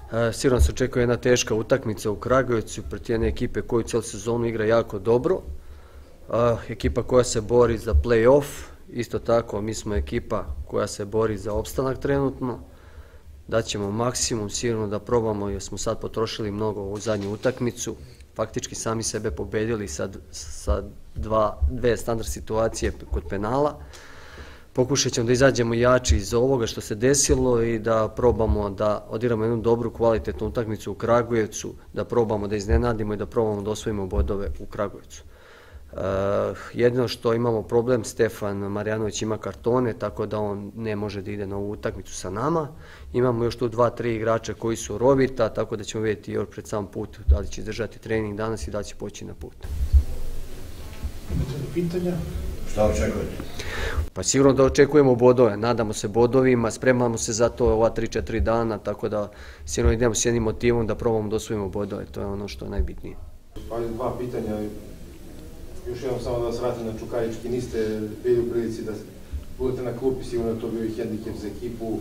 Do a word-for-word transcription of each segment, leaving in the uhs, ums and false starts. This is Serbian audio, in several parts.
Sigurno se očekuje jedna teška utakmica u Kragujevcu protiv jedne ekipe koju cijelu sezonu igra jako dobro. Ekipa koja se bori za play-off, isto tako mi smo ekipa koja se bori za opstanak trenutno. Daćemo maksimum, sigurno da probamo jer smo sad potrošili mnogo u zadnju utakmicu. Faktički sami sebe pobedili sa, sa dva, dve standard situacije kod penala. Pokušat ćemo da izađemo jači iz ovoga što se desilo i da probamo da odigramo jednu dobru kvalitetnu utakmicu u Kragujevcu, da probamo da iznenadimo i da probamo da osvojimo bodove u Kragujevcu. Uh, jedino što imamo problem, Stefan Marjanović ima kartone, tako da on ne može da ide na ovu utakmicu sa nama. Imamo još tu dva, tri igrača koji su rovita, tako da ćemo vidjeti još pred sam put da li će izdržati trening danas i da li će poći na put. Imate li pitanja? Šta očekujete? Pa sigurno da očekujemo bodove, nadamo se bodovima, spremamo se za to ova tri četiri dana, tako da sigurno idemo s jednim motivom da probamo da osvojimo bodove, to je ono što je najbitnije. Ali dva pitanja, još jednom samo da vas vratim na Čukarički, niste bili u prilici da budete na klupi, sigurno je to bio i hendikep za ekipu.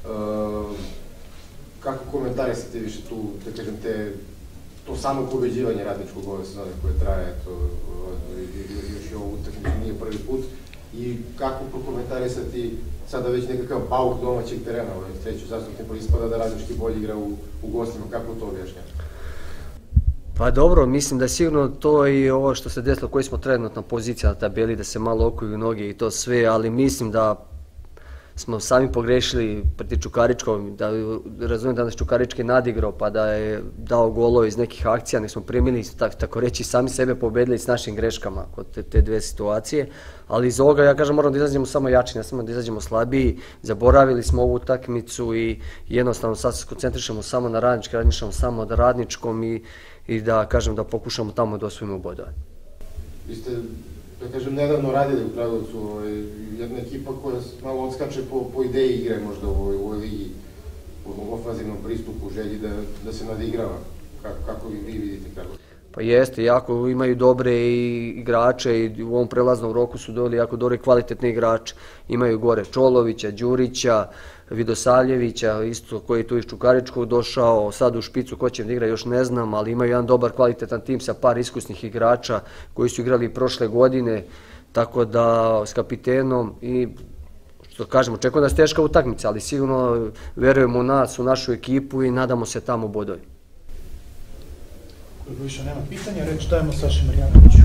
Kako komentarisate više tu, da kažem, te, to samo pobeđivanje Radničkog ove sezone koje traje, to još i ovu utakmicu nije prvi put, i kako prokomentarisati sada već nekakav bauk domaćeg terena, ovaj treću zastupni pa ispada da Radnički bolje igra u, u gostima, kako to objašnjava? Pa dobro, mislim da je sigurno to i ovo što se desilo, koji smo trenutno pozicija na tabeli, da se malo okuju noge i to sve, ali mislim da smo sami pogrešili protiv Čukaričkog, da razumijem da nas Čukarički nadigrao pa da je dao golove iz nekih akcija, nek smo primili, tak, tako reći, sami sebe pobedili s našim greškama kod te, te dve situacije, ali iz ovoga ja kažem moramo da izađemo samo jači, ne samo da izađemo slabiji, zaboravili smo ovu utakmicu i jednostavno sad se koncentrišemo samo na Radnički, razmišljamo samo na Radničkom i, i da kažem da pokušamo tamo da osvojimo bodove. Vi ste, da kažem, nedavno radili u Kragujevcu, jedna ekipa koja malo odskače po, po ideji igre možda u ovoj, u ovoj ligi, u ofanzivnom pristupu, želji da, da se nadigrava. Kako, kako vi, vi vidite Kragujevac? Pa jeste, jako imaju dobre i igrače i u ovom prelaznom roku su doveli jako dobre i kvalitetne igrače. Imaju gore Čolovića, Đurića, Vidosavljevića, isto koji je tu iz Čukaričkog došao, sad u špicu ko će da igra još ne znam, ali imaju jedan dobar kvalitetan tim sa par iskusnih igrača koji su igrali prošle godine, tako da s kapitenom i što kažemo, očekujemo da je teška utakmica, ali sigurno verujemo u nas, u našu ekipu i nadamo se tamo bodovi. Koliko više nema pitanja, reč dajemo Saši Marjanoviću.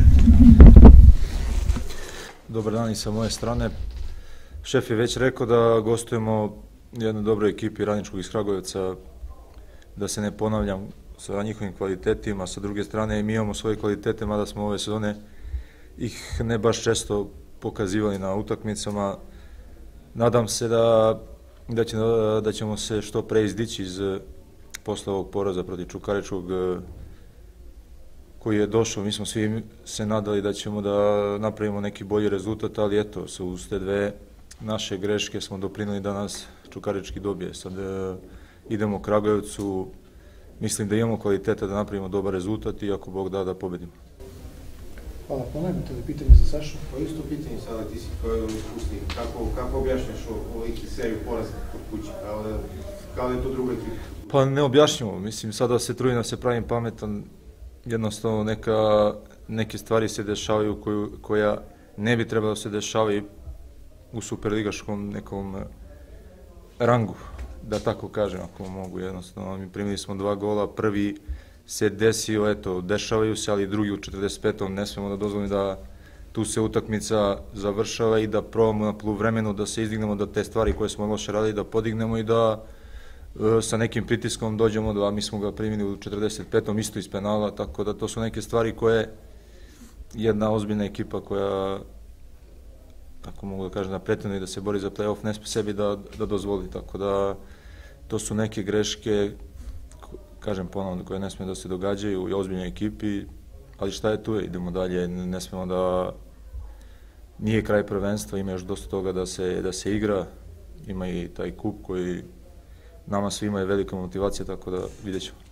Dobar dan i sa moje strane. Šef je već rekao da gostujemo jednoj dobroj ekipi Radničkog iz Kragujevca, da se ne ponavljam sa njihovim kvalitetima, sa druge strane mi imamo svoje kvalitete, mada smo ove sezone ih ne baš često pokazivali na utakmicama. Nadam se da, da, će, da ćemo se što pre izdići iz posle ovog poraza protiv Čukaričkog koji je došao. Mi smo svi se nadali da ćemo da napravimo neki bolji rezultat, ali eto, uz te dve naše greške smo doprinili da nas Čukarički dobije. Sad e, idemo u Kragujevcu, mislim da imamo kvaliteta da napravimo dobar rezultat i ako Bog da, da pobedimo. Hvala, ponajmite li pitanje za Sašu? Pa isto pitanje sada, ti si kao jedan iskusni, kako, kako objašnjaš ovoliki seriju poraza kod kuće, kao da, kao da je to druga ekipa? Pa ne objašnjamo, mislim sada se trudim da se pravim pametan, jednostavno neka, neke stvari se dešavaju koju, koja ne bi trebalo se dešavati u superligaškom nekom rangu, da tako kažem, ako mogu jednostavno. Mi primili smo dva gola, prvi se desio, eto, dešavaju se, ali drugi u četrdeset petom ne smemo da dozvolimo da tu se utakmica završava i da probamo na poluvremenu da se izdignemo, da te stvari koje smo loše radili da podignemo i da e, sa nekim pritiskom dođemo da mi smo ga primili u četrdeset petom isto iz penala, tako da to su neke stvari koje jedna ozbiljna ekipa koja, tako mogu da kažem, da pretenduje da se bori za play-off, ne sme sebi da, da dozvoli, tako da to su neke greške, kažem ponovno, koje ne sme da se događaju u ozbiljnoj ekipi, ali šta je tu je, idemo dalje, ne smemo da, nije kraj prvenstva, ima još dosta toga da se, da se igra, ima i taj kup koji nama svima je velika motivacija, tako da vidjet ćemo.